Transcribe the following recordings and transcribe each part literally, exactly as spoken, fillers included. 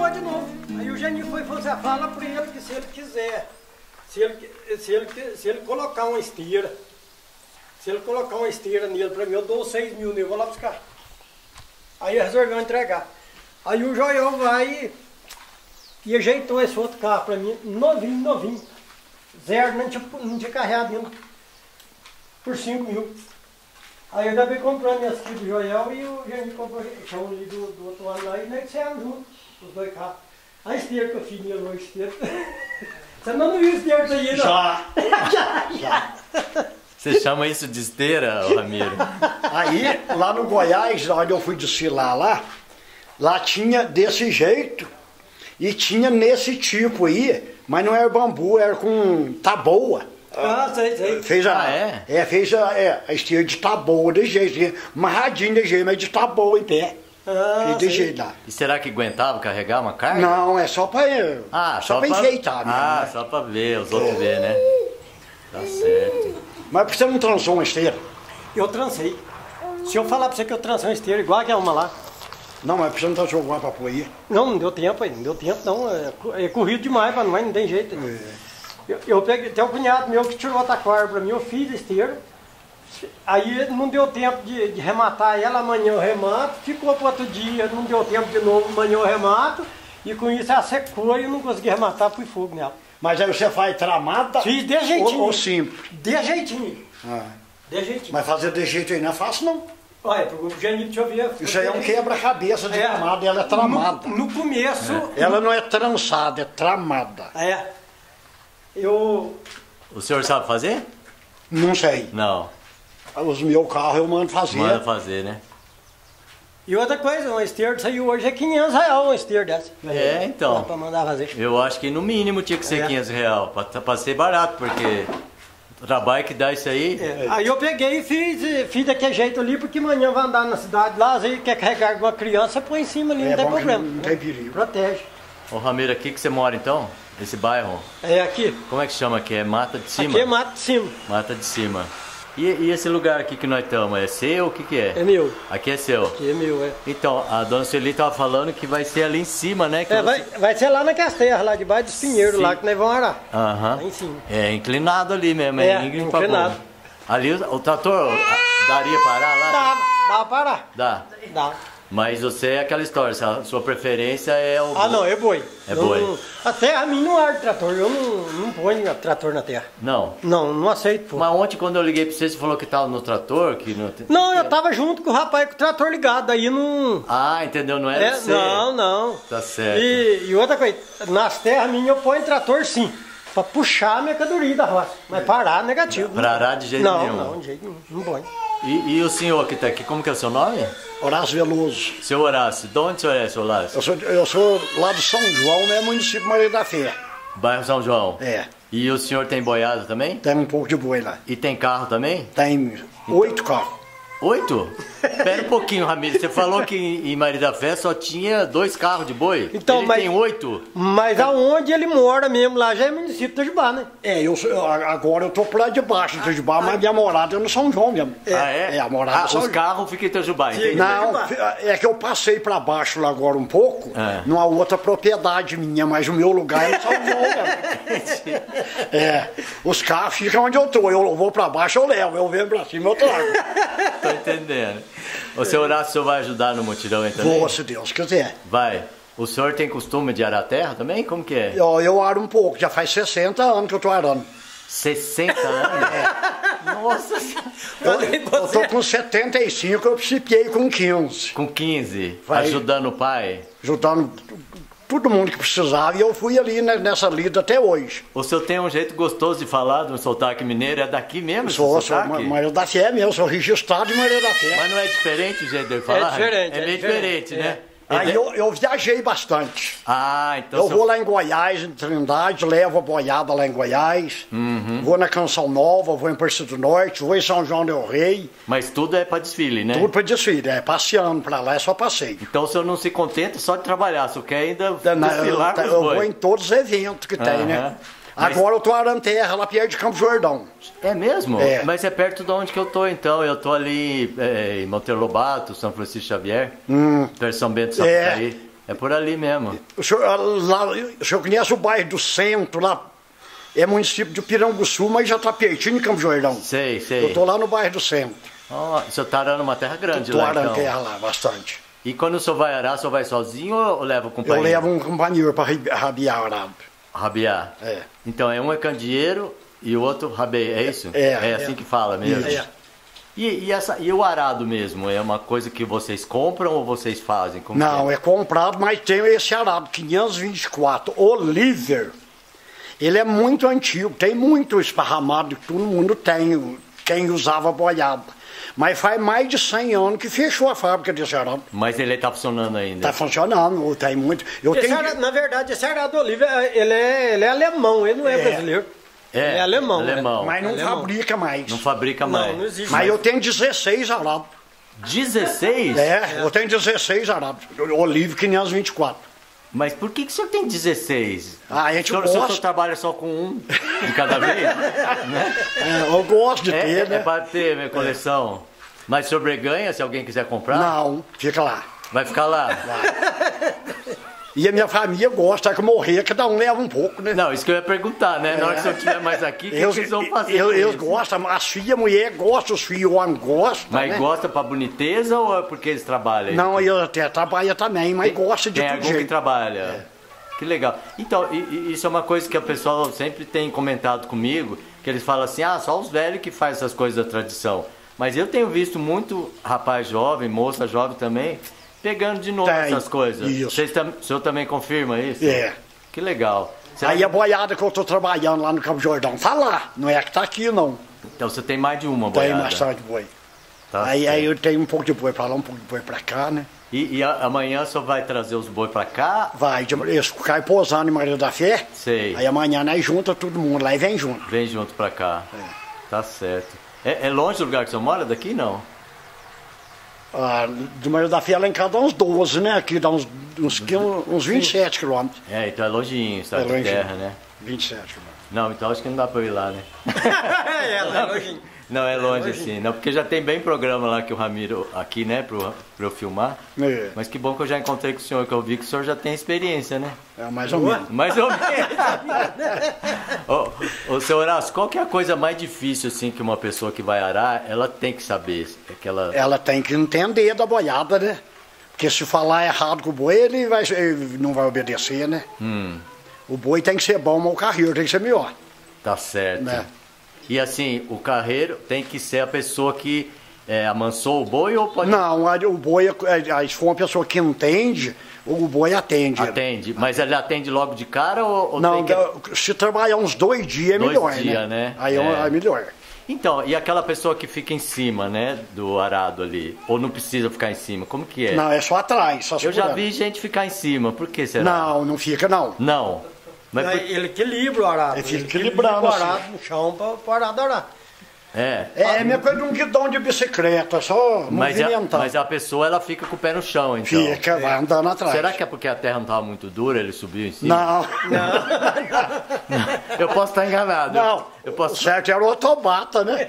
tirou de novo. Aí o Genil foi e falou assim, fala pra ele que se ele quiser, se ele, se ele, se ele colocar uma esteira, se ele colocar uma esteira nele pra mim, eu dou seis mil nele, eu vou lá buscar. Aí ele resolveu entregar. Aí o Joel vai e ajeitou esse outro carro pra mim, novinho, novinho. Zero, não tinha, não tinha carreado ainda. Por cinco mil. Aí eu acabei comprando esse aqui do Joel e o Genil comprou o chão ali do, do outro lado lá e nós saímos juntos, os dois carros. A esteira que eu fiz nele hoje, esteira. Você não viu esteira isso aí, não? Já! já, já. Você chama isso de esteira, Ramiro? Aí, lá no Goiás, onde eu fui desfilar lá, lá tinha desse jeito e tinha nesse tipo aí, mas não era bambu, era com taboa. Ah, sei, sei. Fez a, Ah, é? É, fez a, é, a esteira de taboa, de jeito, amarradinho de jeito, mas de taboa em pé. Ah, Fez de sei. jeito lá. E será que aguentava carregar uma carga? Não, é só pra, Ah, só pra enfeitar mesmo. Ah, né? só pra ver, os outros ver, né? Tá certo. Mas por que você não trançou uma esteira? Eu trancei. Se eu falar pra você que eu trancei uma esteira igual aquela uma lá. Não, mas por que você não trançou uma pra pôr aí? Não, não deu tempo aí, não deu tempo não. É, é corrido demais pra nós, não tem jeito. É. Eu, eu peguei, tem um cunhado meu que tirou a taquara pra mim, eu fiz a esteira. Aí não deu tempo de, de rematar ela, amanhã eu remato. Ficou pro outro dia, não deu tempo de novo, amanhã eu remato. E com isso ela secou e eu não consegui rematar, fui fogo nela. Mas aí você faz tramada Fiz de jeitinho. ou, ou simples? De jeitinho. Ah. De jeitinho. Mas fazer de jeito aí não é fácil não. Olha, pro Genil, deixa eu ver. Isso aí é um quebra-cabeça de É. tramada, ela é tramada. No, no começo. Ela não é trançada, é tramada. É. Eu. O senhor sabe fazer? Não sei. Não. Os meus carros eu mando fazer. Manda fazer, né? E outra coisa, uma esteira saiu hoje é quinhentos reais uma esteira dessa. É, então. Pra mandar fazer. Eu acho que no mínimo tinha que ser É. quinhentos reais, pra, pra ser barato, porque o trabalho que dá isso aí... É. Aí eu peguei e fiz, eh, fiz daquele jeito ali, porque amanhã vai andar na cidade lá, às vezes quer carregar alguma criança, põe em cima ali, É não tem bom que problema. não- não tem perigo. Protege. Ô Ramiro, aqui que você mora então? Esse bairro? É aqui. Como é que chama aqui? É Mata de Cima? Aqui é mato de cima. Mata de Cima. E, e esse lugar aqui que nós estamos, é seu? O que que é? É meu. Aqui é seu. Aqui é meu, é. Então, a dona Sueli tava falando que vai ser ali em cima, né? Que É, você- vai, vai ser lá naquelas terras, lá debaixo dos pinheiros, Sim. lá que nós vamos arar. Aham. Lá em cima. É inclinado ali mesmo, é, É, íngreme pra inclinado. burro. Ali o, o trator a- daria parar lá? Dá, dá pra parar. Dá. Dá. Mas você é aquela história, a sua preferência é o... Ah, não, é boi. É Eu boi. não- a terra a mim não arde trator, eu não, não ponho trator na terra. Não. Não, não aceito, pô. Mas ontem quando eu liguei pra você, você falou que tava no trator, que não... Não, eu tava junto com o rapaz com o trator ligado, aí não... Ah, entendeu? Não era É, você. não, não. Tá certo. E, e outra coisa, nas terras minhas eu ponho trator sim, pra puxar a mercadoria da roça. Mas parar, negativo. Parar de jeito não, nenhum. Não, não, de jeito nenhum, não põe. E, e o senhor que tá aqui, como que é o seu nome? Horácio Veloso. Seu Horácio. De onde o senhor é, seu Horácio? Eu sou, eu sou lá do São João, né? Município Maria da Fé. Bairro São João. É. E o senhor tem boiada também? Tem um pouco de boi lá. E tem carro também? Tem oito carros. Oito? Pera um pouquinho, Ramiro. Você falou que em Maria da Fé só tinha dois carros de boi? Então, Ele mas- tem oito? Mas aonde ele mora mesmo, lá já é município de Itajubá, né? É, eu, sou- eu- agora eu tô por lá de baixo, de Itajubá, mas minha morada é no São João mesmo. Ah, é? É, a morada Ah, é São os João. carros ficam em Itajubá, entendi. Não, é que eu passei pra baixo lá agora um pouco, É. numa outra propriedade minha, mas o meu lugar é no São João mesmo. É, os carros ficam onde eu tô, eu vou pra baixo, eu levo, eu venho pra cima, eu trago. Tô entendendo. O seu Horácio, o senhor vai ajudar no mutirão aí também? Vou, se Deus quiser. Vai. O senhor tem costume de arar terra também? Como que é? Eu, eu aro um pouco, já faz sessenta anos que eu tô arando. sessenta anos? Nossa Senhora. Eu, eu tô com setenta e cinco, eu principiei com quinze, Com quinze, Vai. ajudando o pai. ajudando todo mundo que precisava, e eu fui ali né, nessa lida até hoje. O senhor tem um jeito gostoso de falar do sotaque mineiro, é daqui mesmo esse Sou, sou sotaque? Maria da Fé mesmo, sou registrado em Maria da Fé. Mas não é diferente o jeito dele falar? diferente, É é meio diferente, diferente, né? Aí Ele- eu, eu viajei bastante. Ah, então... Eu o senhor- vou lá em Goiás, em Trindade, levo a boiada lá em Goiás, Uhum. vou na Canção Nova, vou em Percy do Norte, vou em São João del Rei, Mas tudo é pra desfile, né? tudo para desfile, é passeando pra lá, é só passeio. Então o senhor não se contenta só de trabalhar, só quer ainda Eu, desfilar com eu, os eu boi. vou em todos os eventos que tem, Aham. né? Mas- Agora eu tô arando terra lá perto de Campo Jordão. É mesmo? É. Mas é perto de onde que eu tô, então. Eu tô ali é, em Monteiro Lobato, São Francisco Xavier, Hum. perto de São Bento do É. Sapucaí. É por ali mesmo. O senhor, lá, o senhor conhece o bairro do Centro, lá? É município de Piranguçu, mas já está pertinho em Campo Jordão. Sei, sei. Eu tô lá no bairro do Centro. Oh, o senhor tá arando uma terra grande tô lá, arando então. terra lá, bastante. E quando o senhor vai arar, o senhor vai sozinho ou leva o Eu companheiro? levo um companheiro para rabiar arado. Rabiar. É. Então, é um é candeeiro e o outro rabeia, é isso? É. É assim que fala mesmo? É. E, e, essa, e o arado mesmo, é uma coisa que vocês compram ou vocês fazem? Como Não, que é comprado, mas tem esse arado quinhentos e vinte e quatro, Oliver. Ele é muito antigo, tem muito esparramado, todo mundo tem, quem usava boiada. Mas faz mais de cem anos que fechou a fábrica desse arado. Mas ele está funcionando ainda? Está funcionando, tem muito. Eu Esse tenho... arado, na verdade, esse arado Oliva, ele é, ele é alemão, ele não é, É. brasileiro. É, Ele é alemão. alemão. Mas não Alemão. fabrica mais. Não fabrica Não, mais. não existe. Mas eu tenho dezesseis arados. dezesseis? É, eu tenho dezesseis arados. Olive quinhentos e vinte e quatro. Mas por que, que o senhor tem dezesseis? Ah, a gente o senhor, o senhor gosta. trabalha só com um de cada vez? Né? É, eu gosto de É, ter, é, né? é para ter minha coleção. Mas sobreganha se alguém quiser comprar? Não, fica lá. Vai ficar lá? E a minha família gosta, que morrer, cada um leva um pouco, né? Não, isso que eu ia perguntar, né? Na hora que o senhor estiver mais aqui, o que, Eles, que eles vão fazer? eles, com eles isso? gostam, as filhas, mulher gostam, os filhos homem gostam. Mas né? gosta pra boniteza ou é porque eles trabalham? Não, eu até trabalho também, mas gosta de Tem tudo algum que jeito. trabalha. Que legal. Então, e- e isso é uma coisa que o pessoal sempre tem comentado comigo, que eles falam assim, ah, só os velhos que fazem essas coisas da tradição. Mas eu tenho visto muito rapaz jovem, moça jovem também, pegando de novo Tem, essas coisas. isso. Vocês tam- o senhor também confirma isso? É. Que legal. Será Aí que- a boiada que eu tô trabalhando lá no Campo Jordão, tá lá, não é que tá aqui não. Então você tem mais de uma Tem boiada. bastante boi. Tá aí, certo. aí eu tenho um pouco de boi pra lá, um pouco de boi pra cá, né? E, e a- amanhã o senhor vai trazer os boi pra cá? Vai, de- eles caem pousando em Maria da Fé. Sei. Aí amanhã nós junta todo mundo lá e vem junto. Vem junto pra cá. É. Tá certo. É, é longe do lugar que o senhor mora daqui, não? Ah, de Maria da Fé lá em casa dá uns doze, né? Aqui dá uns, uns, quinze, uns vinte e sete quilômetros. É, então é longinho, está É de longinho. terra, né? vinte e sete quilômetros. Não, então acho que não dá pra eu ir lá, né? é, lá longe. Não, é longe assim. Não, porque já tem bem programa lá que o Ramiro, aqui, né, pro, pra eu filmar. É, Mas que bom que eu já encontrei com o senhor, que eu vi que o senhor já tem experiência, né? é mais ou menos. Mais ou menos. Ô, ô, seu Horácio, qual que é a coisa mais difícil, assim, que uma pessoa que vai arar, ela tem que saber? É que ela... Ela tem que entender da boiada, né? Porque se falar errado com o boi, ele, vai, ele não vai obedecer, né? Hum, O boi tem que ser bom, mas o carreiro tem que ser melhor, tá certo. né? E assim, o carreiro tem que ser a pessoa que é, amansou o boi ou pode... Não, a- o boi, é- é- se for uma pessoa que entende, o boi atende. Atende. Mas ele atende logo de cara ou, ou Não, tem que... dá- se trabalhar uns dois dias é Dois melhor, dias, né? Aí é, É. é melhor. Então, e aquela pessoa que fica em cima, né, do arado ali? Ou não precisa ficar em cima? Como que é? Não, é só atrás, só Eu já segurando. vi gente ficar em cima. Por que será? Não, não fica não. Não. Mas por... Ele equilibra o arado. Ele fica Ele equilibrando, equilibra o assim. arado no chão para o arado arar. É. É, é a mesma coisa de um guidão de bicicleta, só Mas a, movimentar. mas a pessoa, ela fica com o pé no chão, então. Fica, vai andando atrás. Será que é porque a terra não estava muito dura, ele subiu em cima? Não, Eu posso estar enganado. não. Eu O posso... certo era o Tobata, né?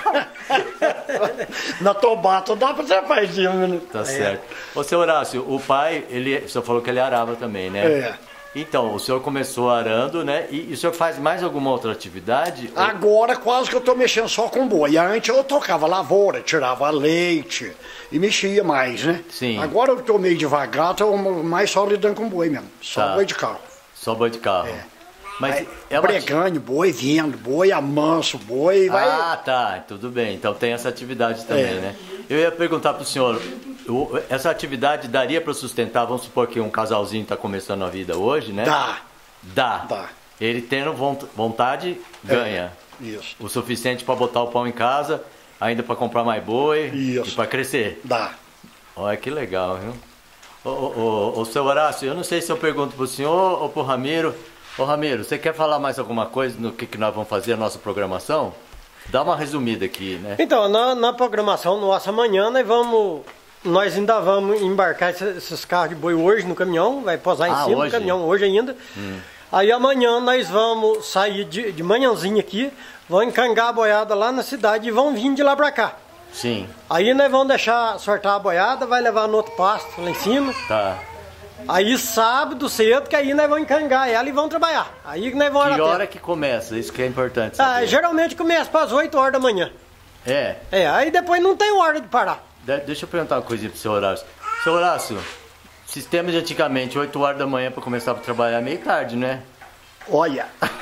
Na Tobata dá pra ser mais de um, né? Tá certo. Ô, seu Horácio, o pai, ele, o senhor falou que ele arava também, né? É. Então, o senhor começou arando, né? E, e o senhor faz mais alguma outra atividade? Ou- Agora quase que eu tô mexendo só com boi. Antes eu tocava lavoura, tirava leite e mexia mais, né? Sim. Agora eu tô meio devagar, tô mais só lidando com boi mesmo. Só Tá. boi de carro. Só boi de carro. Mas Aí, é uma... Pregando boi, vendo boi, amanso boi, vai. Ah, tá, tudo bem. Então tem essa atividade também, É. né? Eu ia perguntar pro senhor, o- essa atividade daria para sustentar, vamos supor que um casalzinho está começando a vida hoje, né? Dá. Dá. Dá. Ele tendo vont- vontade, ganha. Isso. O suficiente para botar o pão em casa, ainda para comprar mais boi Isso. e para crescer. Dá. Olha que legal, viu? Ô, ô, ô, ô, seu Horácio, eu não sei se eu pergunto pro senhor ou pro Ramiro. Ô Ramiro, você quer falar mais alguma coisa no que, que nós vamos fazer a nossa programação? Dá uma resumida aqui, né? Então, na, na programação nossa amanhã, nós vamos. Nós ainda vamos embarcar esses, esses carros de boi hoje no caminhão, vai posar em Ah, cima hoje? do caminhão hoje ainda. Hum. Aí amanhã nós vamos sair de, de manhãzinha aqui, vamos encangar a boiada lá na cidade e vão vir de lá pra cá. Sim, Aí nós vamos deixar sortar a boiada, vai levar no outro pasto lá em cima. tá. Aí sábado cedo, que aí nós vamos encangar ela e vamos trabalhar. Aí que nós vamos Que até. hora que começa? Isso que é importante Ah, saber. geralmente começa para as oito horas da manhã. É. É, aí depois não tem hora de parar. De- Deixa eu perguntar uma coisinha pro seu Horácio. Seu Horácio, sistema de antigamente, oito horas da manhã para começar a trabalhar, meio tarde, né? Olha,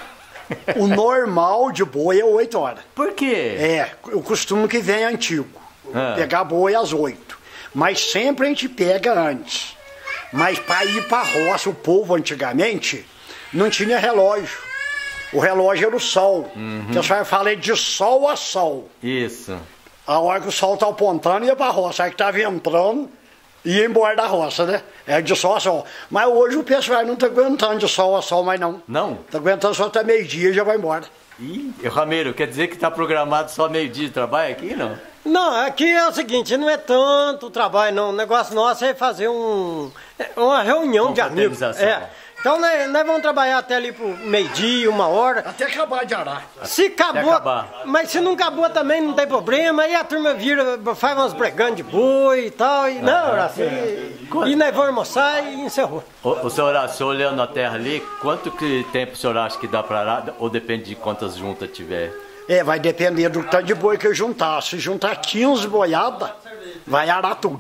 o normal de boi é oito horas. Por quê? É, o costume que vem é antigo. Ah. Pegar boi às oito. Mas sempre a gente pega antes. Mas para ir para roça, o povo antigamente não tinha relógio. O relógio era o sol. Uhum. Que a senhora fala é de sol a sol. Isso. A hora que o sol tá apontando, ia pra roça. Aí que tava entrando, ia embora da roça, né? É de sol a sol. Mas hoje o pessoal não tá aguentando de sol a sol mais não. Não? Tá aguentando só até meio-dia e já vai embora. Ih, Ramiro, quer dizer que tá programado só meio-dia de trabalho aqui, não? Não, aqui é o seguinte, não é tanto trabalho não. O negócio nosso é fazer um, uma reunião de amigos. Confraternização. É. Então nós, nós vamos trabalhar até ali pro meio-dia, uma hora. Até acabar de arar. Se acabou, acabar. mas se não acabou também não tem problema. Aí a turma vira, faz umas bregantes de boi e tal. E, não, assim, e nós vamos almoçar e encerrou. O, o senhor Horácio, olhando a terra ali, quanto que tempo o senhor acha que dá pra arar? Ou depende de quantas juntas tiver? É, vai depender do tanto de boi que eu juntar. Se juntar quinze boiadas, vai arar tudo.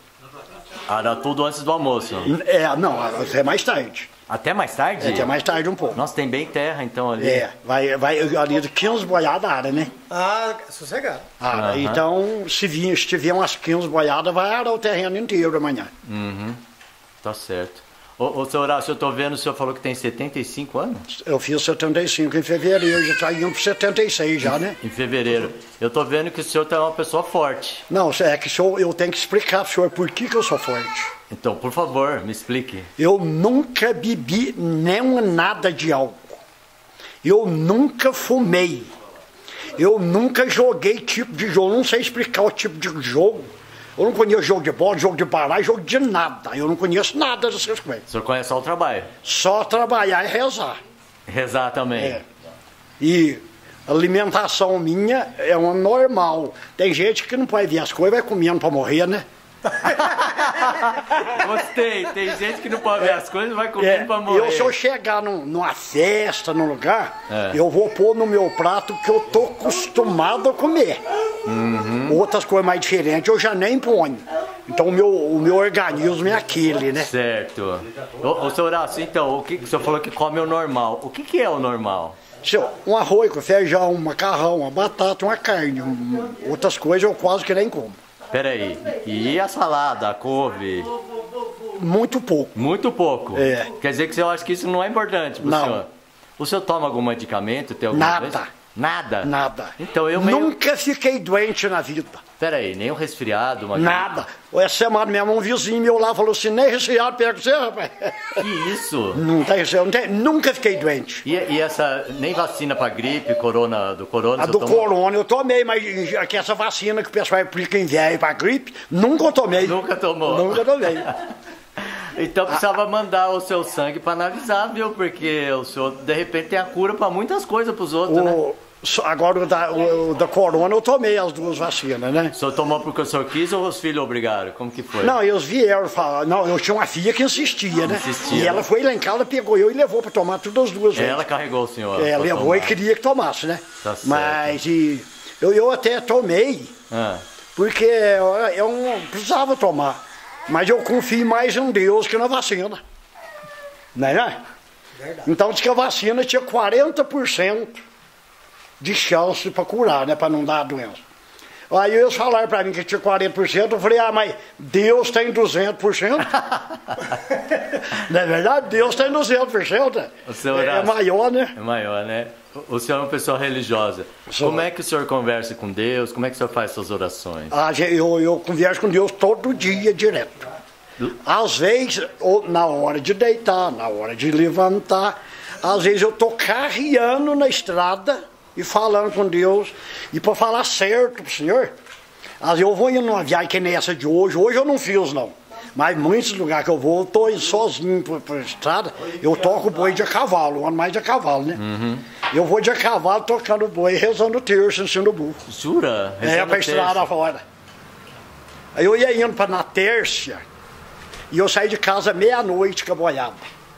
Arar tudo antes do almoço? É, não, até mais tarde. Até mais tarde? É, até mais tarde um pouco. Nossa, tem bem terra então ali. É, vai, vai ali de quinze boiadas ara, né? Ah, sossegado. Ara. Aham. Então, se, vir, se tiver umas quinze boiadas, vai arar o terreno inteiro amanhã. Uhum. Tá certo. Ô, ô, seu Horácio, eu tô vendo, o senhor falou que tem setenta e cinco anos? Eu fiz setenta e cinco em fevereiro, já tá indo pro setenta e seis já, né? Em fevereiro. Eu tô vendo que o senhor tá uma pessoa forte. Não, é que eu, eu tenho que explicar pro senhor por que, que eu sou forte. Então, por favor, me explique. Eu nunca bebi nem nada de álcool. Eu nunca fumei. Eu nunca joguei tipo de jogo. Não sei explicar o tipo de jogo. Eu não conheço jogo de bola, jogo de baralho, jogo de nada. Eu não conheço nada dessas coisas. O senhor conhece só o trabalho? Só trabalhar e rezar. Rezar também. É. E a alimentação minha é uma normal. Tem gente que não pode ver as coisas, vai comendo pra morrer, né? Gostei. Tem gente que não pode ver as coisas, vai comendo É, pra morrer. eu, se eu chegar num- numa festa, num lugar, É. eu vou pôr no meu prato que eu tô acostumado a comer. Uhum. Outras coisas mais diferentes eu já nem ponho. Então o meu, o meu organismo é aquele, né? Certo. Ô, ô, seu Horácio, então, o que que o senhor falou que come o normal? O que que é o normal? Seu, um arroz com feijão, um macarrão, uma batata, uma carne, um- outras coisas eu quase que nem como. Peraí. E a salada, a couve? Muito pouco. Muito pouco. É. Quer dizer que o senhor acha que isso não é importante pro Não. senhor? O senhor toma algum medicamento? Tem alguma Nada. coisa? Nada? Nada. Então eu meio... Nunca fiquei doente na vida. Peraí, nem um resfriado, uma... Nada. Essa semana mesmo um vizinho meu lá falou assim, nem resfriado pega você, rapaz. Que isso? Não tem, não tem, nunca fiquei doente. E, e essa, nem vacina pra gripe, corona, do corona, A você do tomou? corona eu tomei, mas que essa vacina que o pessoal aplica em velho pra gripe, nunca eu tomei. Nunca tomou? Nunca tomei. Então precisava mandar o seu sangue pra analisar, viu? Porque o senhor, de repente, tem a cura pra muitas coisas pros outros, né? O, só- agora o da, o, o da corona eu tomei as duas vacinas, né? O senhor tomou porque o senhor quis ou os filhos obrigaram? Como que foi? Não, eles vieram falar. Não, eu tinha uma filha que insistia, né? Insistia, E ela né? foi lá em casa, pegou eu e levou pra tomar todas as duas vezes. Ela carregou o senhor. É, pra levou e tomar. queria que tomasse, né? Tá certo. Mas e, eu, eu até tomei, Ah, porque eu, eu não precisava tomar. Mas eu confio mais em Deus que na vacina. Não é? Né? Então diz que a vacina tinha quarenta por cento de chance para curar, né? Para não dar a doença. Aí eles falaram para mim que tinha quarenta por cento, eu falei, ah, mas Deus tem duzentos por cento. Não é verdade? Deus tem duzentos por cento. O senhor É, é Horácio. maior, né? é maior, né? O o senhor é uma pessoa religiosa. Sou. Como é que o senhor conversa com Deus? Como é que o senhor faz suas orações? Ah, eu, eu converso com Deus todo dia, direto. Às vezes, ou na hora de deitar, na hora de levantar, às vezes eu tô carreando na estrada e falando com Deus, e para falar certo pro Senhor, às vezes eu vou indo numa viagem que nem essa de hoje, hoje eu não fiz não, mas muitos lugares que eu vou, eu tô indo sozinho pra, pra estrada, eu toco boi de a cavalo, eu ando mais de a cavalo, né? Uhum. Eu vou de a cavalo tocando boi, rezando o terço, ensinando o burro. Jura? É, Rezando pra terço. estrada fora. Aí eu ia indo pra na terça, E eu saí de casa meia-noite com a boiada.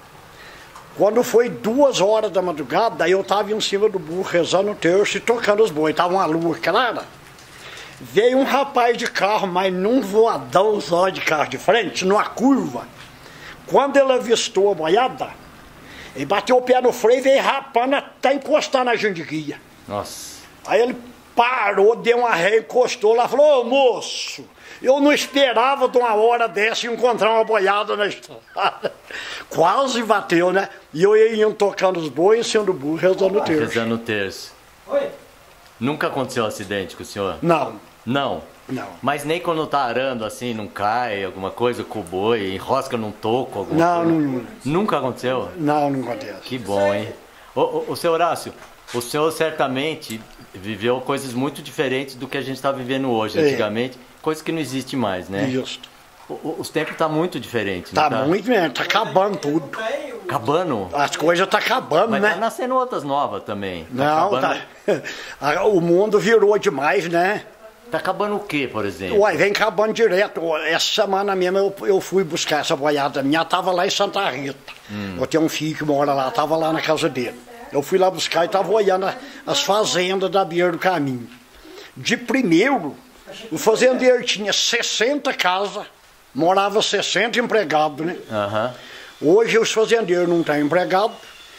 Quando foi duas horas da madrugada, aí eu tava em cima do burro rezando o terço e tocando os bois. Tava uma lua clara. Veio um rapaz de carro, mas num voadão só de carro de frente, numa curva. Quando ele avistou a boiada, ele bateu o pé no freio e veio rapando até encostar na jandiguia. Nossa. Aí ele parou, deu uma ré, encostou lá e falou: ô moço, eu não esperava de uma hora dessa encontrar uma boiada na estrada. Quase bateu, né? E eu ia indo tocando os bois, em cima do burro, rezando o terço. Rezando o terço. Oi? Nunca aconteceu um acidente com o senhor? Não, Não? não. Mas nem quando tá arando assim, não cai alguma coisa com o boi, enrosca num toco, alguma Não, coisa? não, Nunca aconteceu? não, não acontece. Que bom, hein? Ô, ô, ô, seu Horácio, o senhor certamente viveu coisas muito diferentes do que a gente está vivendo hoje, É. antigamente, coisas que não existem mais, né? Isso. O- o- os tempos tá muito diferentes, Tá não tá? muito mesmo, tá acabando tudo. Acabando? As coisas tá acabando, Mas né? tá nascendo outras novas também. Tá Não, acabando, tá. O mundo virou demais, né? tá acabando o quê, por exemplo? Uai, vem acabando direto. Essa semana mesmo eu, eu fui buscar essa boiada minha, tava lá em Santa Rita. Hum. Eu tenho um filho que mora lá, tava lá na casa dele. Eu fui lá buscar e tava olhando a- as fazendas da beira do caminho. De primeiro, o fazendeiro tinha sessenta casas, morava sessenta empregados, né? Aham. Hoje os fazendeiros não têm empregado,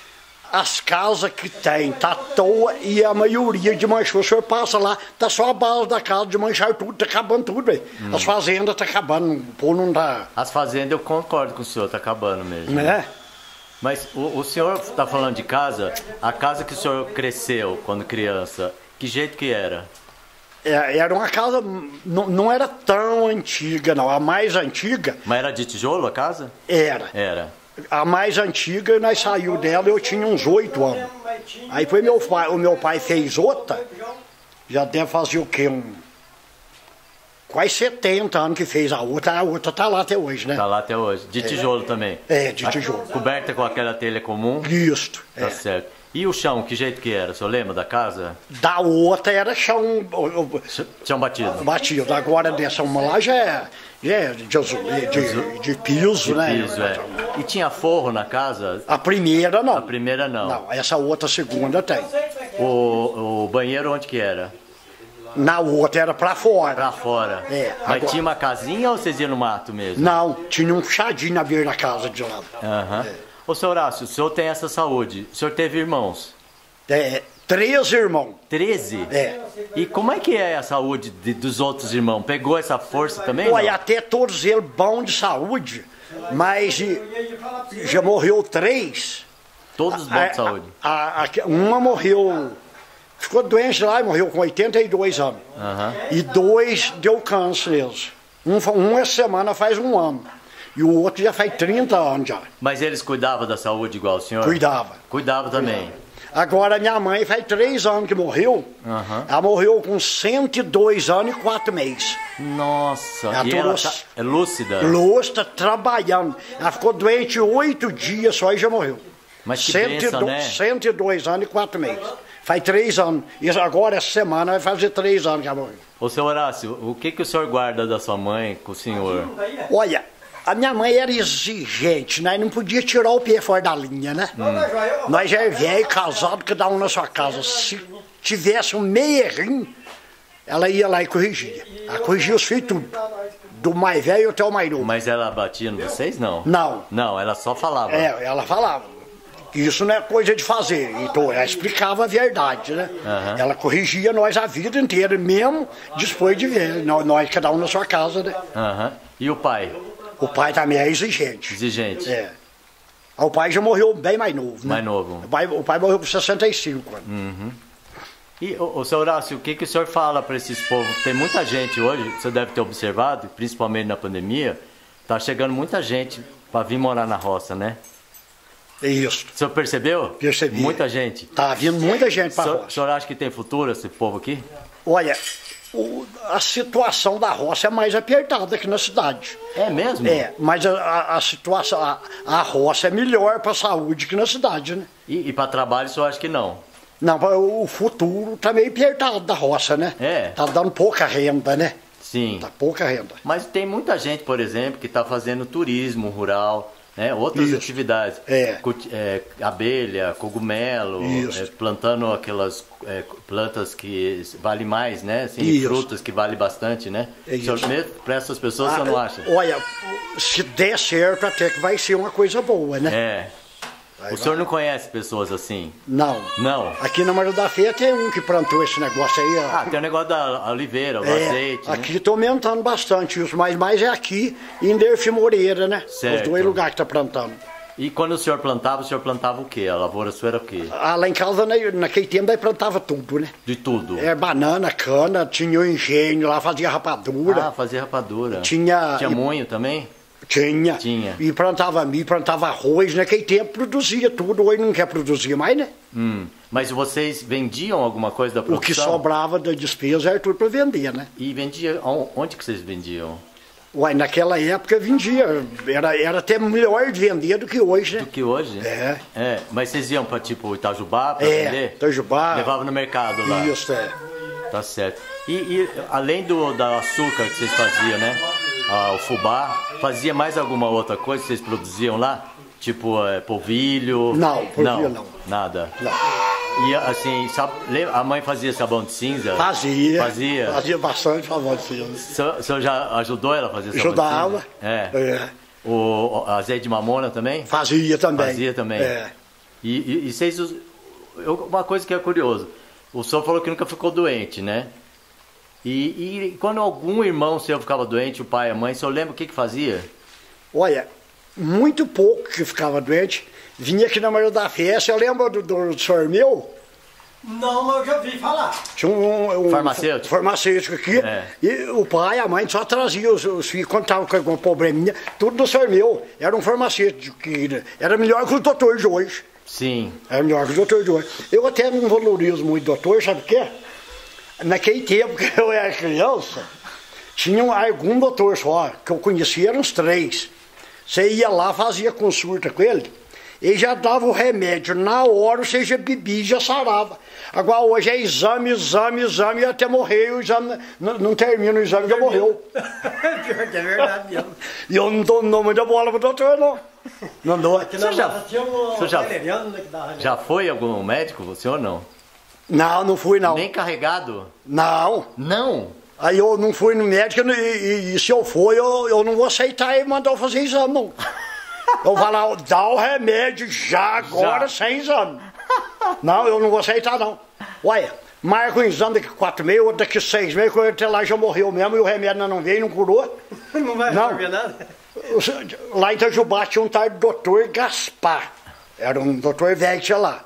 as casas que tem tá à toa e a maioria de manchou. O senhor passa lá, tá só a base da casa de manchar tudo, tá acabando tudo, velho. Hum. As fazendas tá acabando, o povo não dá, As fazendas eu concordo com o senhor, tá acabando mesmo. né? Mas o, o senhor tá falando de casa, a casa que o senhor cresceu quando criança, que jeito que era? É, era uma casa, não, não era tão antiga não, a mais antiga Mas era de tijolo a casa? era. Era. A mais antiga, nós saiu dela, eu tinha uns oito anos. Aí foi meu pai, o meu pai fez outra, já deve fazer o quê? Um, quase setenta anos que fez a outra, a outra tá lá até hoje, né? Tá lá até hoje. De tijolo também? É, de A- tijolo. Coberta com aquela telha comum? Isso. Tá É. certo. E o chão, que jeito que era? O senhor lembra da casa? Da outra era chão ó, Ch- Chão batido? ó, batido, agora dessa uma lá já é, já é de, azul, de, de piso, né? Piso, é. E tinha forro na casa? A primeira não. A primeira não. Não, essa outra segunda tem. O, o banheiro onde que era? Na outra era pra fora. Pra fora. É, Mas agora- tinha uma casinha ou vocês iam no mato mesmo? Não, tinha um chadinho na beira da casa de lá. Aham. Ô, senhor Horácio, o senhor tem essa saúde. O senhor teve irmãos? É, três irmãos. treze? É. E como é que é a saúde de- dos outros irmãos? Pegou essa força também? Olha, não? até todos eles bons de saúde, mas e, já morreu três. Todos bons de saúde. A, a- a- uma morreu, ficou doente lá e morreu com oitenta e dois anos. Aham. E dois deu câncer neles. Um, fa- um essa semana faz um ano. E o outro já faz trinta anos já. Mas eles cuidavam da saúde igual o senhor? Cuidava. Cuidava também. Agora minha mãe faz três anos que morreu. Aham. Ela morreu com cento e dois anos e quatro meses. Nossa, Ela e ela trouxe- tá, é lúcida? Louça trabalhando. Ela ficou doente oito dias só e já morreu. Mas que cento e bênção, dois, né? cento e dois anos e quatro meses. Faz três anos. E agora, essa semana, vai fazer três anos que ela morreu. Ô, seu Horácio, o que, que o senhor guarda da sua mãe com o senhor? Olha, a minha mãe era exigente, nós não podia tirar o pé fora da linha, né? Hum. Nós já é velho, casado, cada um na sua casa. Se tivesse um meio errinho, ela ia lá e corrigia. Ela corrigia os filhos tudo. Do mais velho até o mais novo. Mas ela batia em vocês, não? Não. Não, ela só falava. É, ela falava. Isso não é coisa de fazer. Então, ela explicava a verdade, né? Aham. Ela corrigia nós a vida inteira, mesmo depois de ver. Nós, nós, cada um na sua casa, né? Aham. E o pai? O pai também é exigente. Exigente. É. O pai já morreu bem mais novo, né? Mais novo. O pai, o pai morreu com sessenta e cinco anos. E, ô, ô, seu Horácio, o que, que o senhor fala para esses povos? Tem muita gente hoje, você deve ter observado, principalmente na pandemia, tá chegando muita gente para vir morar na roça, né? É isso. O senhor percebeu? Percebi. Muita gente. Tá vindo muita gente O para senhor, o roça. senhor acha que tem futuro esse povo aqui? Olha, o- a situação da roça é mais apertada que na cidade. É mesmo? É, mas a, a- a situação, a, a roça é melhor para a saúde que na cidade, né? E, e para trabalho o senhor acha que não? Não, o futuro tá meio apertado da roça, né? É. Tá dando pouca renda, né? Sim. Tá pouca renda. Mas tem muita gente, por exemplo, que está fazendo turismo rural, né? Outras Isso. atividades. É. Culti- é, abelha, cogumelo, Isso. é, plantando aquelas é, plantas que valem mais, né? Assim, Isso. frutas que valem bastante, né? É O senhor isso. mesmo, para essas pessoas, você Ah, não acha? Olha, se der certo, até que vai ser uma coisa boa, né? É. Vai, O senhor não conhece pessoas assim? Não. Não. Aqui na Maria da Feia tem um que plantou esse negócio aí. ó. Ah, tem o negócio da oliveira, o É, azeite, né? aqui está aumentando bastante isso, mas mais é aqui em Derfi Moreira, né? Certo. Os dois lugares que está plantando. E quando o senhor plantava, o senhor plantava o quê? A lavoura sua era o quê? Ah, lá em casa, né, naquele tempo, daí plantava tudo, né? De tudo. É banana, cana, tinha o engenho lá, fazia rapadura. Ah, fazia rapadura. Tinha- Tinha moinho também? Tinha. Tinha. E plantava milho, plantava arroz, naquele tempo produzia tudo, hoje não quer produzir mais, né? Hum. Mas vocês vendiam alguma coisa da O produção? que sobrava da despesa era tudo para vender, né? E vendia... on- Onde que vocês vendiam? Uai, naquela época vendia, era, era até melhor de vender do que hoje, Do né? que hoje? É. É, mas vocês iam para tipo Itajubá para É, vender? Itajubá. Levava no mercado lá. Isso, é. Tá certo. E, e além do da açúcar que vocês faziam, né? Ah, o fubá, fazia mais alguma outra coisa que vocês produziam lá? Tipo é, polvilho? Não, polvilho não. Nada. Não. E assim, sab- lembra- a mãe fazia sabão de cinza? Fazia. Fazia. Fazia bastante favor de filme. O senhor, o senhor já ajudou ela a fazer sabão Ajudava. de cinza? É. É. O, o azeite de mamona também? Fazia também. Fazia também. É. E, e, e vocês, us- eu- uma coisa que é curioso, o senhor falou que nunca ficou doente, né? E, e quando algum irmão seu ficava doente, o pai, a mãe, o senhor lembra o que que fazia? Olha, muito pouco que ficava doente. Vinha aqui na Maria da Festa, eu lembro do, do, do senhor meu, Não, mas eu já vi falar. tinha um, um Farmacêutico? farmacêutico aqui, É. e o pai e a mãe só traziam os, os filhos, quando estavam com algum probleminha, tudo do senhor meu. Era um farmacêutico que era melhor que o doutor de hoje. Sim. Era melhor que o doutor de hoje. Eu até não valorizo muito o doutor, sabe o quê? Naquele tempo que eu era criança, tinha algum doutor só, que eu conhecia, eram uns três. Você ia lá, fazia consulta com ele, ele já dava o remédio, na hora você já bebia e já sarava. Agora hoje é exame, exame, exame, e até morrer, o exame não, não termina, o exame já morreu. Pior que é verdade mesmo. E eu não dou nome da bola pro doutor, não. Não dou. Aqui Você na já- nossa tinha um você já- valeriano, né, que dava, né? Já foi algum médico, o senhor não? Não, não fui não. Nem carregado? Não. Não. Aí eu não fui no médico e, e- e se eu for, eu, eu não vou aceitar ele mandar eu fazer exame, não. Eu vou falar, dá o remédio já agora, Já. sem exame. Não, eu não vou aceitar, não. Olha, marca um exame daqui quatro meses, outro daqui seis meses, quando ele até lá já morreu mesmo e o remédio ainda não veio, não curou. Não vai Não. resolver nada. Lá em Itajubá tinha um tal de doutor Gaspar. Era um doutor velho que tinha lá.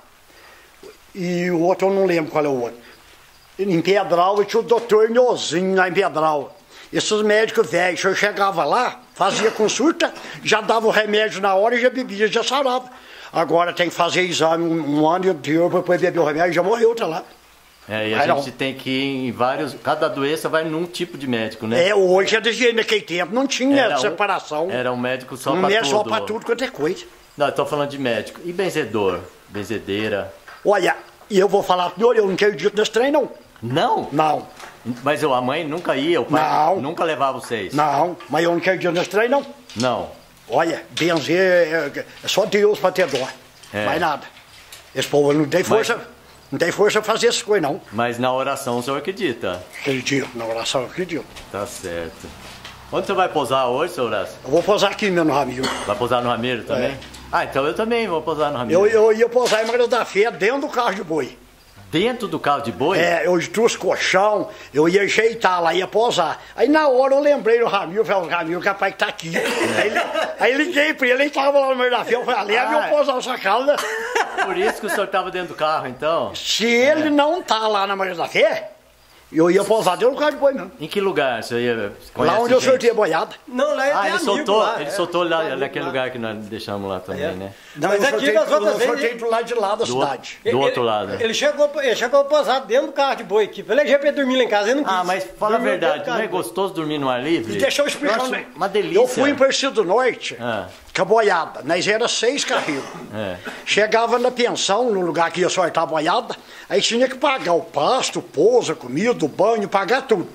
E o outro eu não lembro qual é o outro. Em Pedral tinha o doutor Nhozinho lá em Pedral. Esses médicos velhos, eu chegava lá, fazia consulta, já dava o remédio na hora e já bebia, já sarava. Agora tem que fazer exame um, um ano inteiro para depois beber o remédio, já morreu, tá lá. É, e a Vai gente não. tem que ir em vários. Cada doença vai num tipo de médico, né? É, hoje é desse jeito, naquele tempo não tinha Era um- separação. Era um médico só não pra é tudo. só para tudo quanto é coisa. Não, eu tô falando de médico. E benzedor? Benzedeira? Olha, e eu vou falar pro senhor, eu não acredito nesse trem, não. Não? Não. Mas eu, a mãe nunca ia, o pai Não. nunca levava vocês? Não, mas eu não quero dia nesse trem, não. Não. Olha, benzer é, é só Deus para ter dó. É. Mais nada. Esse povo não tem força, não tem força para fazer essas coisas, não. Mas na oração o senhor acredita? Acredito, na oração eu acredito. Tá certo. Onde você vai pousar hoje, seu Horácio? Eu vou posar aqui mesmo no Ramiro. Vai pousar no Ramiro também? É. Ah, então eu também vou pousar no Ramiro. Eu, eu ia posar em Maria da Fé dentro do carro de boi. Dentro do carro de boi? É, eu trouxe colchão, eu ia ajeitar lá, ia posar. Aí na hora eu lembrei do Ramiro, falei, o Ramiro capaz que tá aqui. Aí, ele- aí liguei pra ele, ele tava lá no meio da fé, eu falei, leva Ah. eu posar essa casa. Por isso que o senhor tava dentro do carro, então? Se ele não tá lá na Maria da Fé, eu ia posar dentro do carro de boi mesmo. Em que lugar você ia? Lá conhece onde eu gente? sorteei a boiada. Não, lá é Ah, tem ele amigo soltou, lá, ele é. soltou lá Tem amigo naquele lá. lugar que nós deixamos lá também, É. né? Não, Mas eu aqui sorteei, das outras eu vezes, sorteei ele- do lado de lá da Do, cidade. do Ele- outro lado. Ele chegou, ele chegou a posar dentro do carro de boi aqui. Falei, já pra dormir lá em casa, ele não quis. Ah, mas fala a Dormiu dentro verdade, do não carro é de boi. gostoso dormir no ar livre? Deixa eu explicar. Nossa, né? uma delícia. Eu fui em Percido do Norte, Ah. com a boiada. Nós era seis carrinhos. É. Chegava na pensão, no lugar que ia sortar a boiada, aí tinha que pagar o pasto, o pouso, a comida, o banho, pagar tudo.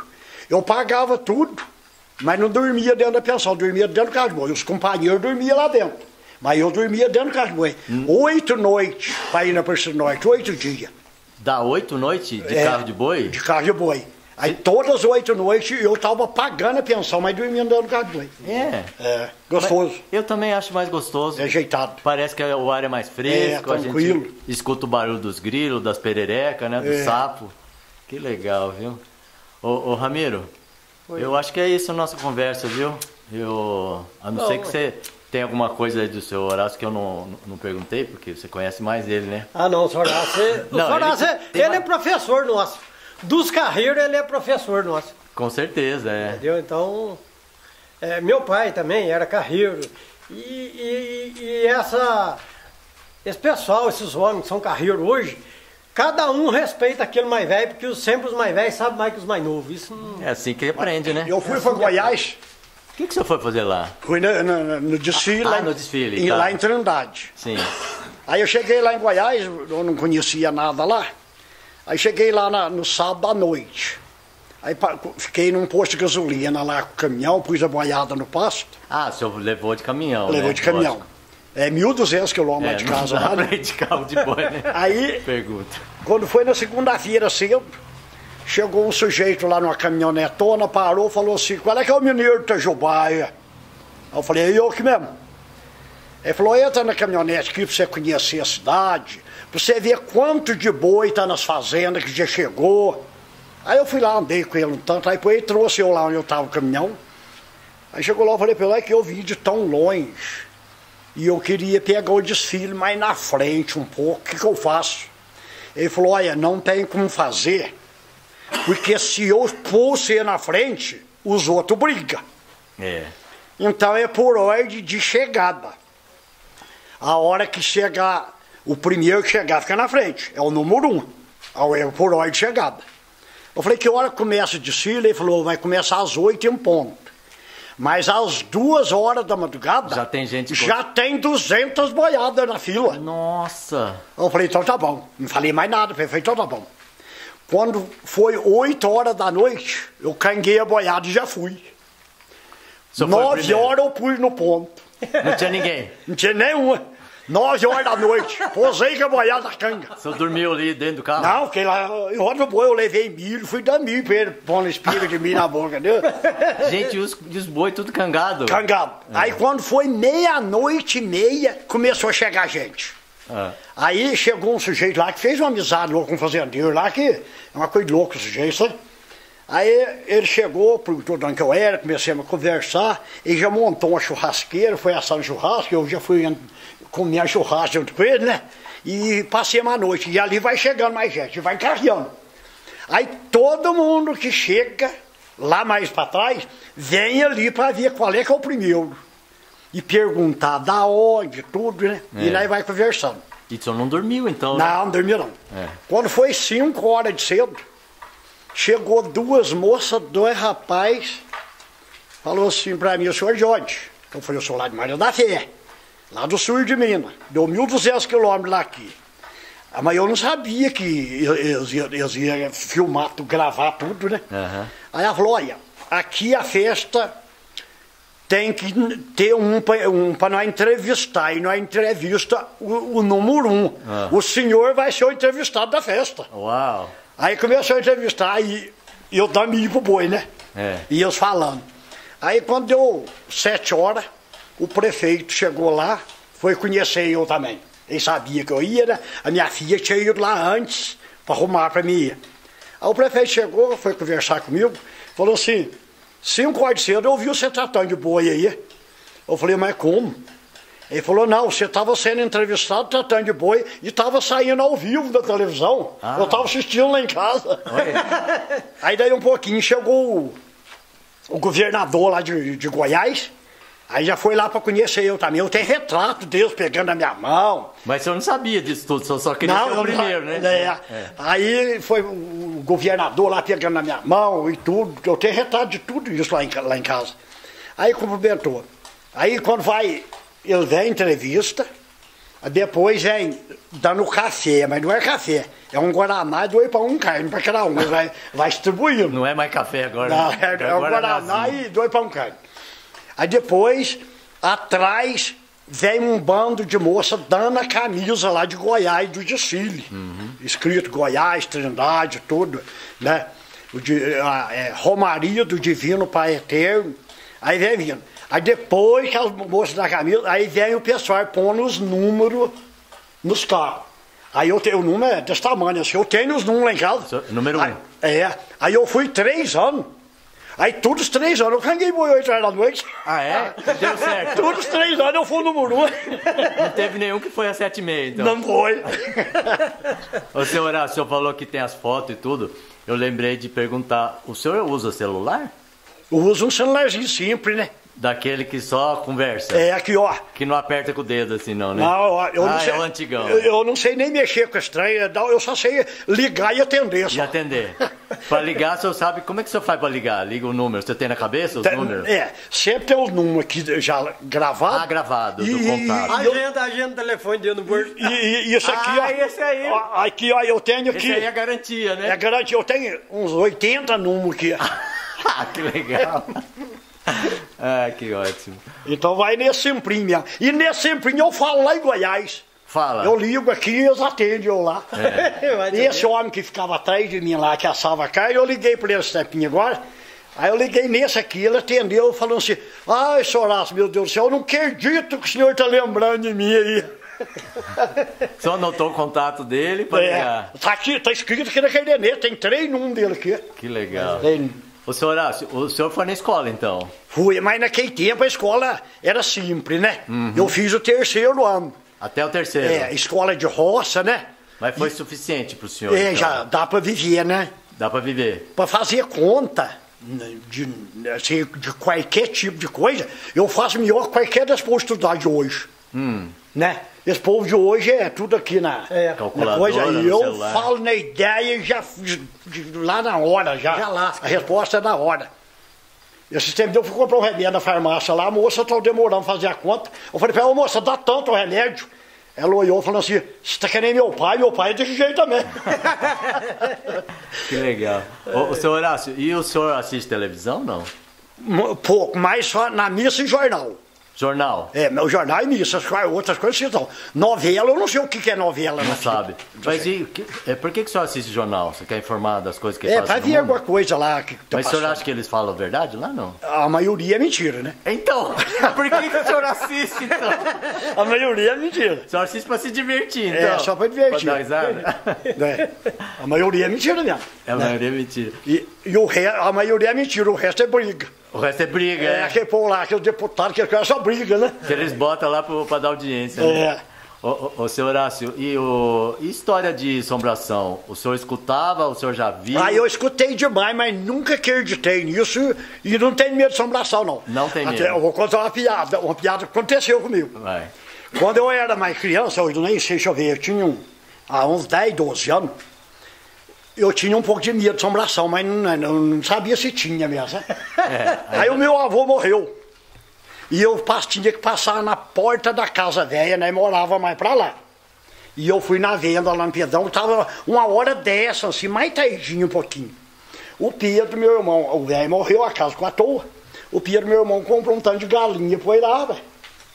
Eu pagava tudo, mas não dormia dentro da pensão, dormia dentro do carro de boi. Os companheiros dormiam lá dentro, mas eu dormia dentro do carro de boi. Hum. Oito noites para ir na Aparecida do Norte, oito dias. Dá oito noites de é, carro de boi? De carro de boi. Aí todas as oito noites eu tava pagando a pensão, mas dormindo dentro do carro de boi. É? É, gostoso. Mas eu também acho mais gostoso. É ajeitado. Parece que o ar é mais fresco, é, tranquilo. A gente escuta o barulho dos grilos, das pererecas, né, do é. sapo. Que legal, viu? Ô, ô Ramiro, Oi. eu acho que é isso a nossa conversa, viu? Eu, a não, não ser que você tem alguma coisa aí do seu Horácio que eu não, não perguntei, porque você conhece mais ele, né? Ah, não, o senhor Horácio, o Horácio ele, ele é professor nosso. Dos carreiros ele é professor nosso. Com certeza, é. Entendeu? Então, é, meu pai também era carreiro. E, e, e essa, esse pessoal, esses homens que são carreiros hoje, cada um respeita aquele mais velho, porque sempre os mais velhos sabem mais que os mais novos. Isso não... É assim que aprende, né? Eu fui é para assim Goiás. O que, que você foi fazer lá? Fui no, no, no desfile. Ah, lá, no desfile, em, tá. Lá em Trindade. Sim. Aí eu cheguei lá em Goiás, eu não conhecia nada lá. Aí cheguei lá na, no sábado à noite. Aí fiquei num posto de gasolina lá com o caminhão, pus a boiada no pasto. Ah, o senhor levou de caminhão, Levou né? de caminhão. Lógico. É mil e duzentos quilômetros é, de casa não dá lá. Pra ir de carro de boi, né? Aí, pergunta. Quando foi na segunda-feira cedo, chegou um sujeito lá numa caminhonetona, parou, falou assim, qual é que é o mineiro de Itajubaia? Aí eu falei, é eu que mesmo. Ele falou, entra na caminhonete aqui pra você conhecer a cidade, pra você ver quanto de boi tá nas fazendas que já chegou. Aí eu fui lá, andei com ele um tanto, aí depois ele trouxe eu lá onde eu tava no caminhão. Aí chegou lá, eu falei pra ele, é que eu vim de tão longe, e eu queria pegar o desfile mais na frente um pouco, o que que eu faço? Ele falou, olha, não tem como fazer, porque se eu pôr você na frente, os outros brigam. É. Então é por ordem de chegada. A hora que chegar, o primeiro que chegar fica na frente, é o número um, é por ordem de chegada. Eu falei, que hora começa o desfile? Ele falou, vai começar às oito em ponto. Mas às duas horas da madrugada, já tem gente já tem duzentas boiadas na fila. Nossa! Eu falei, então tá bom. Não falei mais nada, falei, então tá bom. Quando foi oito horas da noite, eu canguei a boiada e já fui. Nove horas eu pus no ponto. Não tinha ninguém? Não tinha nenhuma. Nove horas da noite, posei com a boiada da canga. Você dormiu ali dentro do carro? Não, fiquei lá, em roda do boi, eu levei milho, fui dar milho pra ele, pondo espiga de milho na boca, entendeu? Gente, os, os boi tudo cangado. Cangado. É. Aí quando foi meia-noite e meia, começou a chegar gente. É. Aí chegou um sujeito lá que fez uma amizade louca com um fazendeiro lá, que é uma coisa louca o sujeito, sabe? Aí ele chegou, perguntou de onde eu era, comecei a conversar, ele já montou uma churrasqueira, foi assar um churrasco, eu já fui comer a churrasco junto com ele, né? E passei uma noite, e ali vai chegando mais gente, vai carreando. Aí todo mundo que chega lá mais para trás, vem ali para ver qual é que é o primeiro. E perguntar da onde, tudo, né? É. E lá vai conversando. E o senhor não dormiu então? Não, né? não dormiu não. É. Quando foi cinco horas de cedo, chegou duas moças, dois rapazes, falou assim pra mim, o senhor de onde? Eu falei, eu sou lá de Maria da Fé, lá do sul de Minas, deu mil e duzentos quilômetros daqui. Mas eu não sabia que eles, eles iam filmar, gravar tudo, né? Uhum. Aí ela falou, olha, aqui a festa tem que ter um, um para nós entrevistar, e nós entrevista o, o número um. Uhum. O senhor vai ser o entrevistado da festa. Uau! Aí começou a entrevistar e eu dando milho pro boi, né? É. E eles falando. Aí quando deu sete horas, o prefeito chegou lá, foi conhecer eu também. Ele sabia que eu ia, né? A minha filha tinha ido lá antes para arrumar para mim ir. Aí o prefeito chegou, foi conversar comigo, falou assim, cinco horas de cedo eu ouvi você tratando de boi aí. Eu falei, mas como? Ele falou, não, você estava sendo entrevistado, tratando de boi, e estava saindo ao vivo da televisão. Ah. Eu estava assistindo lá em casa. Aí daí um pouquinho chegou o, o governador lá de, de Goiás, aí já foi lá para conhecer eu também. Eu tenho retrato deles pegando a minha mão. Mas o senhor não sabia disso tudo, só, só queria não, ser o primeiro, não, né? É. É. Aí foi o governador lá pegando na minha mão e tudo. Eu tenho retrato de tudo isso lá em, lá em casa. Aí cumprimentou. Aí quando vai... Ele vem em entrevista, Depois vem dando café, mas não é café. É um Guaraná, dois para um carne, para cada um. Vai, vai distribuindo. Não é mais café agora. Não, é, é um Guaraná e dois para um carne. Aí depois, atrás, vem um bando de moça dando a camisa lá de Goiás, do desfile. Uhum. Escrito Goiás, Trindade, tudo. Né? O de, a, é, Romaria do Divino Pai Eterno. Aí vem vindo. Aí depois que as moças da camisa, aí vem o pessoal pondo os números nos carros. Aí eu tenho o número é desse tamanho, assim, eu tenho os números lá em casa. Número aí, um. É. Aí eu fui três anos. Aí todos os três anos, eu ganhei boi oito horas da noite. Ah, é? Deu certo. Todos os três anos eu fui no número um. Não teve nenhum que foi a sete e meia, então. Não foi. Ô, senhor Horácio, o senhor falou que tem as fotos e tudo. Eu lembrei de perguntar, o senhor usa celular? Eu uso um celularzinho simples, né? Daquele que só conversa? É, aqui, ó. Que não aperta com o dedo assim, não, né? Não, eu ah, não sei. É o antigão. Eu, eu não sei nem mexer com a estranha, eu só sei ligar e atender. Só. E atender. Pra ligar, o senhor sabe, como é que o senhor faz pra ligar? Liga o número, você tem na cabeça os tem, números? É, sempre tem os números aqui já gravados. Ah, gravado, do e, contato. E, agenda, agenda, telefone dentro do bolso. E, e, e isso aqui, ah, ó. esse aí. Ó, aqui, ó, eu tenho aqui. Esse aí é garantia, né? É garantia, eu tenho uns oitenta números aqui. Ah, que legal. Ah, que ótimo. Então vai nesse simplinho mesmo. E nesse simplinho eu falo lá em Goiás. Fala. Eu ligo aqui e eles atendem eu lá. É. E esse homem que ficava atrás de mim lá, que assava a carne, eu liguei para ele esse tempinho agora. Aí eu liguei nesse aqui, ele atendeu falando assim: ai, senhor Horácio, meu Deus do céu, eu não acredito que o senhor está lembrando de mim aí. Só anotou o contato dele para É, ligar. tá aqui, tá escrito aqui na caderneta, tem três números dele aqui. Que legal. Tem. Ô, senhor Horácio, o senhor foi na escola, então? Fui, mas naquele tempo a escola era simples, né? Uhum. Eu fiz o terceiro ano. Até o terceiro? É, escola de roça, né? Mas foi e... suficiente pro senhor, É, então. já dá pra viver, né? Dá pra viver. Pra fazer conta de, assim, de qualquer tipo de coisa, eu faço melhor que qualquer das povos estudar de hoje. Hum. Né? Esse povo de hoje é tudo aqui na, é. na coisa. E eu celular. falo na ideia e já lá na hora, já. Já lasca. A resposta é na hora. Esse tempo eu fui comprar um remédio na farmácia lá, a moça estava demorando pra fazer a conta. Eu falei pra ela: moça, dá tanto o remédio. Ela olhou e falou assim: você tá querendo meu pai? Meu pai é desse jeito também. Que legal. Ô, o senhor Horácio, e o senhor assiste televisão, não? Pouco, mas só na missa e jornal. Jornal? É, meu jornal e missa, outras coisas então. Novela, eu não sei o que é novela. Não sabe. Mas e, que, é, por que, que o senhor assiste jornal? Você quer informar das coisas que É, fazem pra no ver mundo? alguma coisa lá que tá Mas o senhor passando. acha que eles falam a verdade lá, não? A maioria é mentira, né? Então, por que, que o senhor assiste, então? A maioria é mentira. O senhor assiste pra se divertir, então? É, só pra divertir. Pra dar risada? É. A maioria é mentira mesmo. É, a maioria é mentira. E, e o re... a maioria é mentira, o resto é briga. O resto é briga, É, é. aquele povo lá, aquele deputado, que é só briga, né? Que eles botam lá pro, pra dar audiência, né? É. Ô, ô, ô, senhor Horácio, e, o, e história de assombração? O senhor escutava, o senhor já viu? Ah, eu escutei demais, mas nunca acreditei nisso e não tenho medo de assombração, não. Não tem Até, medo? eu vou contar uma piada, uma piada que aconteceu comigo. Vai. Quando eu era mais criança, eu nem sei, deixa eu ver, eu tinha um, há uns dez, doze anos, eu tinha um pouco de medo de assombração, mas não, não, não sabia se tinha mesmo. É, aí... aí o meu avô morreu. E eu tinha que passar na porta da casa velha, né? E morava mais pra lá. E eu fui na venda lá no Pedrão, tava uma hora dessa, assim, mais tardinho um pouquinho. O Pedro, meu irmão, o velho morreu, a casa com a toa. O Pedro, meu irmão, comprou um tanto de galinha pra ir lá, velho.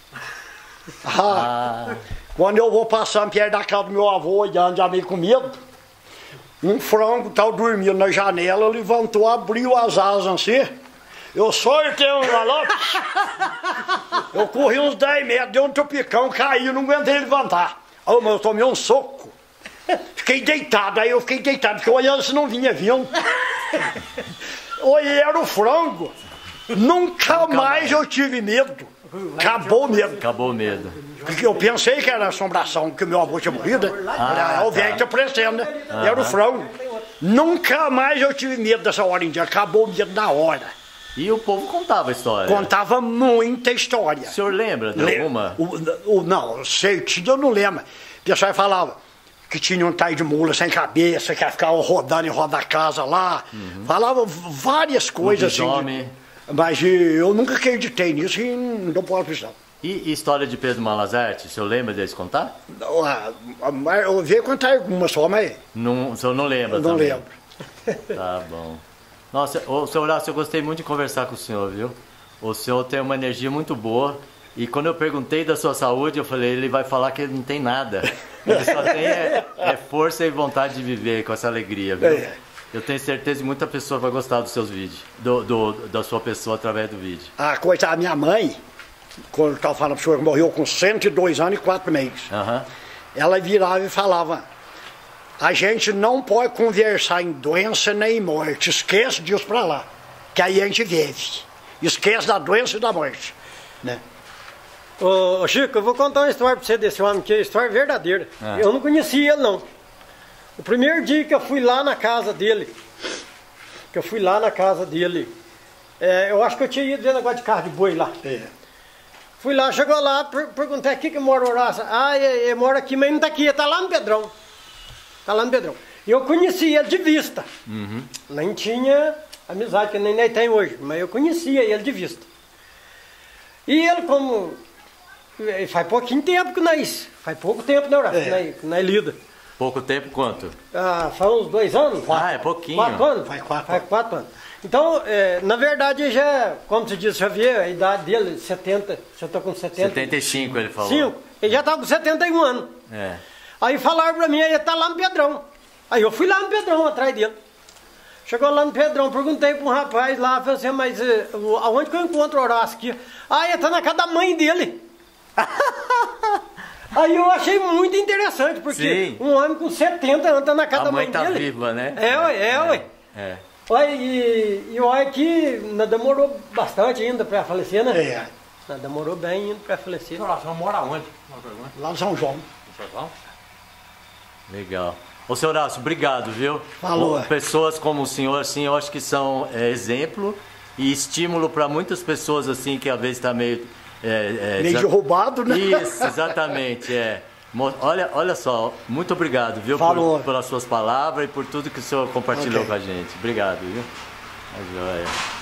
Ah, ah. Quando eu vou passando perto da casa do meu avô, olhando, já meio com medo, um frango tal dormindo na janela, levantou, abriu as asas assim. Eu soltei um galope. Eu corri uns dez metros, deu um tupicão, caí, não aguentei levantar. Oh, mas eu tomei um soco. Fiquei deitado, aí eu fiquei deitado, porque olhando se não vinha vindo. Olhei, era o frango. Nunca, Nunca mais, mais eu tive medo. Acabou o medo. Acabou o medo. Porque eu pensei que era assombração, que meu avô tinha morrido, né? Ah, o velho que tá aparecendo, né? Ah, era o frango. Nunca mais eu tive medo dessa hora em dia. Acabou o medo na hora. E o povo contava a história? Contava muita história. O senhor lembra de Le alguma? O, o, não, certinho eu não lembro. O pessoal falava que tinha um tai de mula sem cabeça, que ia ficar rodando em roda da casa lá. Uhum. Falava várias coisas um assim. De, mas eu nunca acreditei nisso e não dou bola pra isso não. E, e história de Pedro Malazarte, o senhor lembra deles contar? Eu ouvi contar algumas só, mas... Não, o senhor não lembra não também? lembro. Tá bom. Nossa, ô, senhor Horácio, eu gostei muito de conversar com o senhor, viu? O senhor tem uma energia muito boa. E quando eu perguntei da sua saúde, eu falei, ele vai falar que ele não tem nada. Ele só tem é, é força e vontade de viver com essa alegria, viu? É. Eu tenho certeza que muita pessoa vai gostar dos seus vídeos, do, do, da sua pessoa através do vídeo. A coisa, a minha mãe, quando eu estava falando para o senhor, morreu com cento e dois anos e quatro meses. Uhum. Ela virava e falava, a gente não pode conversar em doença nem em morte, esquece disso para lá, que aí a gente vive. Esquece da doença e da morte, né? Ô, Chico, eu vou contar uma história pra você desse homem, que é história verdadeira. Ah. Eu não conhecia ele, não. O primeiro dia que eu fui lá na casa dele, que eu fui lá na casa dele, é, eu acho que eu tinha ido ver negócio de carro de boi lá. É. Fui lá, chegou lá, per perguntei aqui que mora o Horácio. Ah, ele, ele mora aqui, mas não tá aqui, ele tá lá no Pedrão. Tá lá no Pedrão. E eu conhecia ele de vista. Uhum. Nem tinha amizade, que nem, nem tem hoje, mas eu conhecia ele de vista. E ele, como... Faz pouquinho tempo que nós... Faz pouco tempo, né, Horácio? É. Que nós, que nós lida. Pouco tempo quanto? Ah, faz uns dois anos? Ah, é pouquinho. Quatro anos? Faz quatro. Faz quatro anos. Então, é, na verdade, já, como você disse, já vê a idade dele, setenta, já está com setenta. setenta e cinco ele falou. Cinco. Ele já está com setenta e um anos. É. Aí falaram pra mim, ele está lá no Pedrão. Aí eu fui lá no Pedrão, atrás dele. Chegou lá no Pedrão, perguntei para um rapaz lá, falei assim, mas uh, aonde que eu encontro o Horácio aqui? Ah, ele está na casa da mãe dele. Aí eu achei muito interessante, porque Sim. um homem com setenta anos está na casa A da mãe mãe tá dele. viva, né? É, ué, é, é, ué. É. Olha, e, e olha que não demorou bastante ainda para falecer, né? É, Não demorou bem ainda para falecer. Senhor, você mora onde? Uma pergunta. lá no São João. Legal. Ô, senhor Horácio, obrigado, viu? Falou. Pessoas como o senhor, assim, eu acho que são é, exemplo e estímulo para muitas pessoas, assim, que às vezes está meio... É, é, Meio exa- roubado, né? Isso, exatamente, é. Mo- Olha, olha só, muito obrigado, viu? Falou. Por, pelas suas palavras e por tudo que o senhor compartilhou Ok. com a gente. Obrigado, viu? Tá joia.